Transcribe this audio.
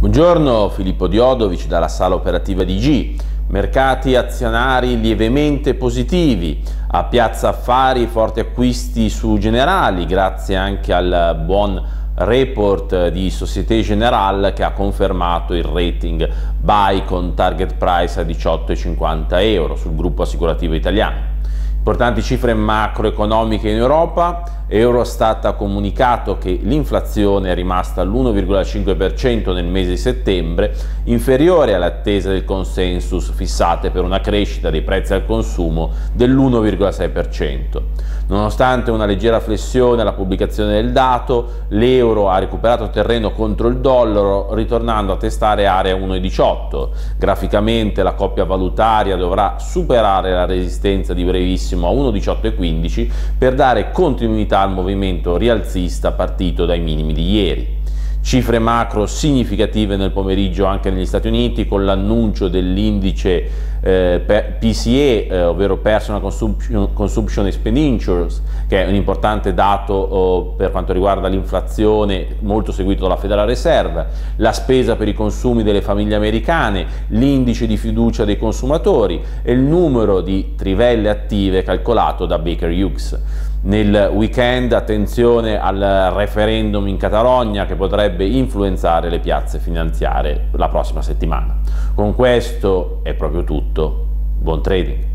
Buongiorno, Filippo Diodovic dalla sala operativa di IG. Mercati azionari lievemente positivi. A Piazza Affari forti acquisti su Generali grazie anche al buon report di Société Générale che ha confermato il rating buy con target price a 18,50 euro sul gruppo assicurativo italiano. Importanti cifre macroeconomiche in Europa. Eurostat ha comunicato che l'inflazione è rimasta all'1,5% nel mese di settembre, inferiore alle attese del consensus fissate per una crescita dei prezzi al consumo dell'1,6%. Nonostante una leggera flessione alla pubblicazione del dato, l'euro ha recuperato terreno contro il dollaro, ritornando a testare area 1,18. Graficamente la coppia valutaria dovrà superare la resistenza di brevissimo a 1,1815 per dare continuità al movimento rialzista partito dai minimi di ieri. Cifre macro significative nel pomeriggio anche negli Stati Uniti con l'annuncio dell'indice PCE, ovvero Personal Consumption Expenditures, che è un importante dato per quanto riguarda l'inflazione, molto seguito dalla Federal Reserve, la spesa per i consumi delle famiglie americane, l'indice di fiducia dei consumatori e il numero di trivelle attive calcolato da Baker Hughes. Nel weekend attenzione al referendum in Catalogna che potrebbe influenzare le piazze finanziarie la prossima settimana. Con questo è proprio tutto. Buon trading!